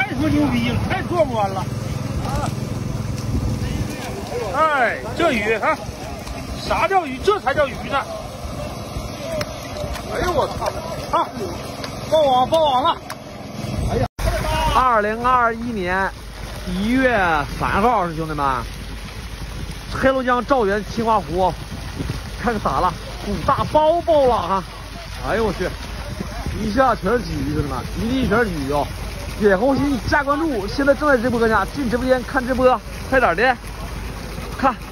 太说牛逼了，太壮观了！哎，这鱼看，啥叫鱼？这才叫鱼呢！哎呦我操！啊，爆网了！哎呀 ，2021年1月3号是兄弟们，黑龙江赵源秦华湖，看看咋了？鼓大爆了啊！哎呦我去，一下全是鲫鱼，兄弟们，一地全是鲫鱼哦！点红心加关注，现在正在直播呢，进直播间看直播，快点的，看。